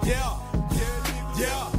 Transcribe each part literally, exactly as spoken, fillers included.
Yeah, yeah,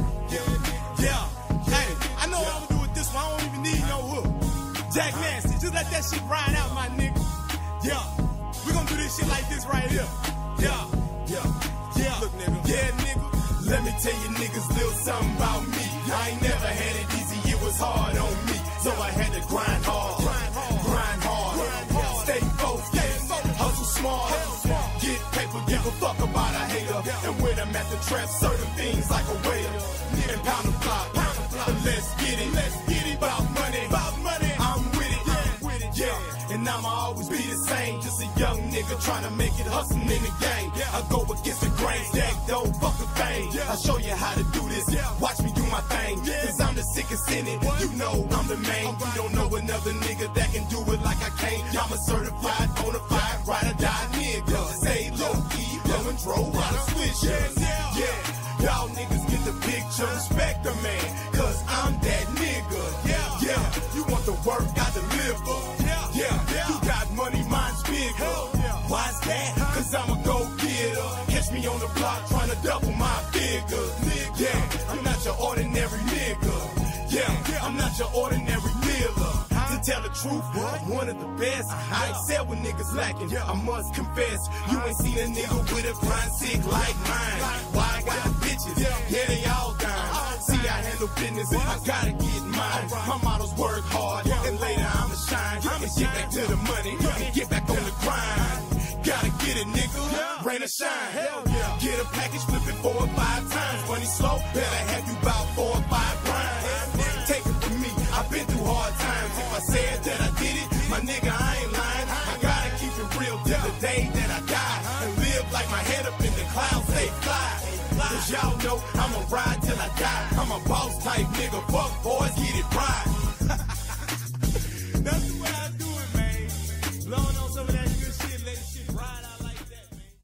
yeah, yeah. Hey, I know what I'm gonna do with this one. I don't even need no hook. Jack Nasty, just let that shit ride out, my nigga. Yeah, we gonna do this shit like this right here. Yeah, yeah, yeah. Look, nigga. Yeah, nigga. Let me tell you niggas little something about me. I ain't never had it easy, it was hard on me. So I had to grind hard, grind hard, stay focused, hustle smart, get paper, give a fuck about a hater. And when I'm at the trap, certain things like a waiter. And pound a block, let's get it, let's get it. About money, about money, I'm with it, yeah, with it, yeah. And I'ma always be the same, just a young nigga trying to make it, hustling in the game. I go against the grain, stack dough, fuck the fame. I'll show you how to do this, watch me do my thing. Cause I'm the sickest in it, you know I'm the main. You don't know another nigga that can do it like I can. I'm a certified, bona fide, ride or die nigga. Stay low key, blowing dro out of switch. Yeah, y'all niggas get the picture, respect the man. Cause I'm that nigga. Yeah, yeah, you want the work, I deliver. Yeah, you got money, mine's bigger. Why's that? Cause I'm a go-getter. Catch me on the block trying to double my figures. Yeah, I'm not your ordinary nigga. Yeah, I'm not your ordinary dealer. To tell the truth, I'm one of the best. I excel when niggas lacking, I must confess. You ain't seen a nigga with a grind sick like mine. Why I got bitches? Yeah, they all dying. See, I handle business, I gotta get mine. My models work hard, and later I'ma shine. And get back to the money, and get back on the grind. Gotta get it, nigga, rain or shine. Get a package, flip it four or five times. Money slow, better have you about four or five grinds. Take it from me, I've been through hard times. If I said that I did it, my nigga, I ain't lying. I gotta keep it real till the day that I die. And live like my head up in the clouds, stay fly. Cause y'all know I'ma ride till I